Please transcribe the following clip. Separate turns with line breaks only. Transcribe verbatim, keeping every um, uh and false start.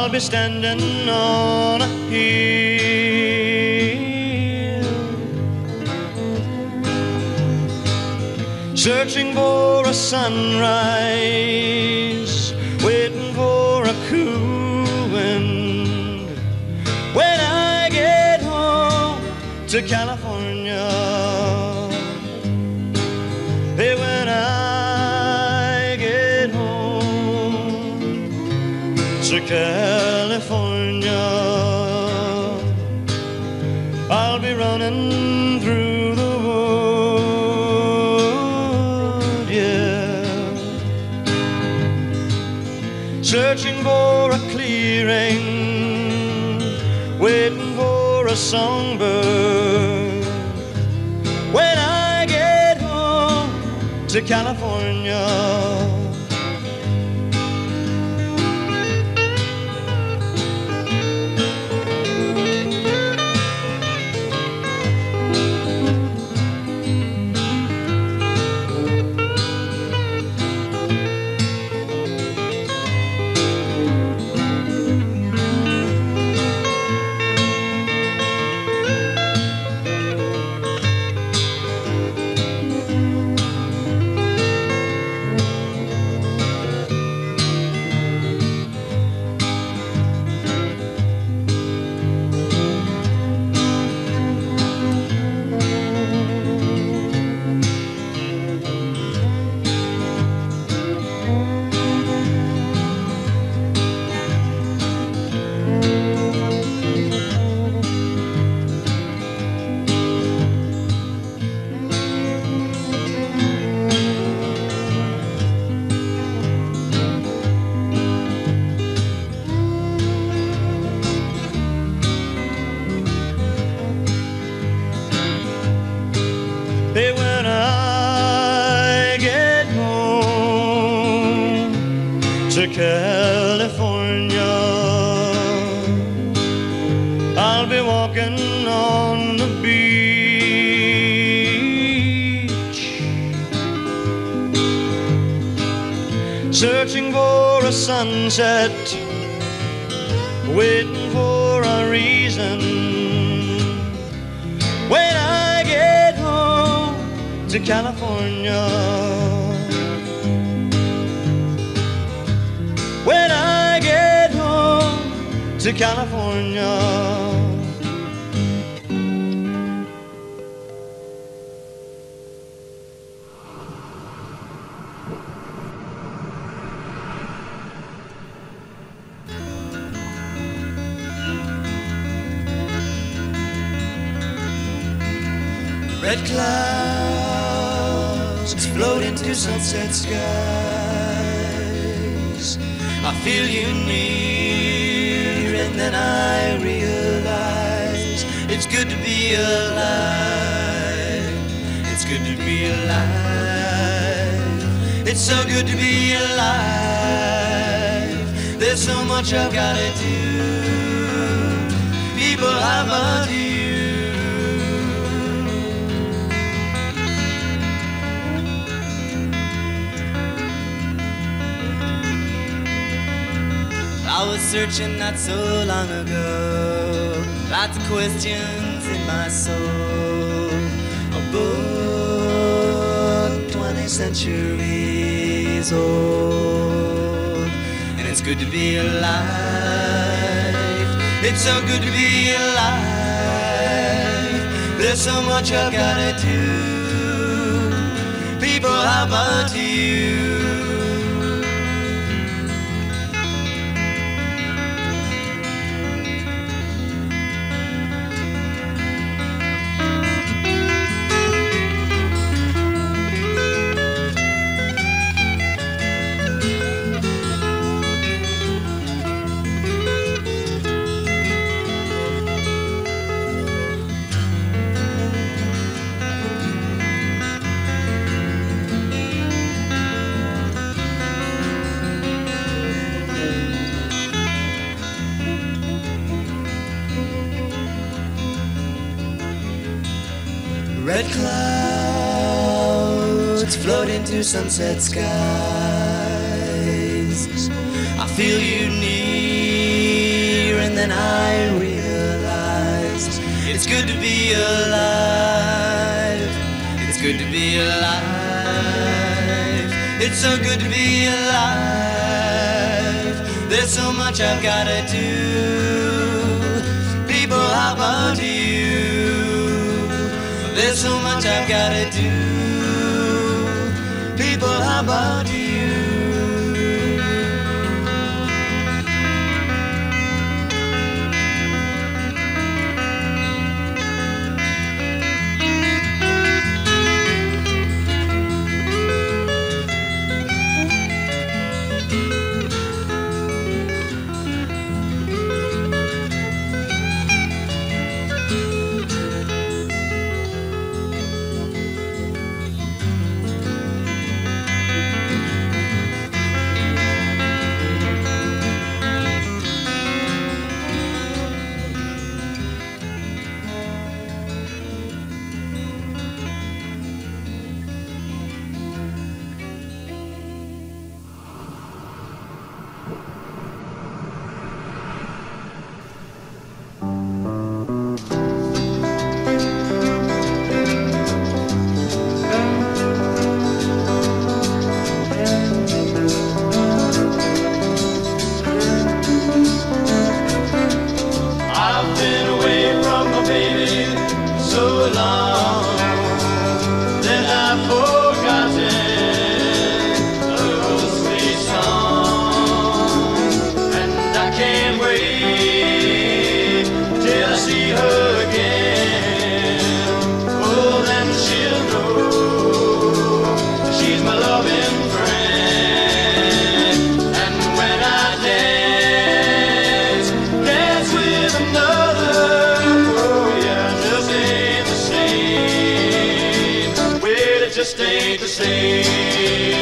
I'll be standing on a hill, searching for a sunrise, waiting for a cool wind. When I get home to California, hey, when I get home to California, I'll be running through the wood, yeah, searching for a clearing, waiting for a songbird. When I get home to California, hey, when I get home to California, I'll be walking on the beach, searching for a sunset, waiting for a reason. When I get home to California, when I get home to California. Red clouds float into sunset skies. I feel you near, and then I realize it's good to be alive. It's good to be alive. It's so good to be alive. There's so much I've gotta do. People, how about you? I was searching not so long ago, lots of questions in my soul. A book twenty centuries old, and it's good to be alive. It's so good to be alive. There's so much I've gotta do. People, how about you? Red clouds float into sunset skies. I feel you near, then I realized it's good to be alive. It's good to be alive. It's so good to be alive. There's so much I've gotta do. People, how about you? There's so much I've gotta do. People, how about you?
Just ain't the same.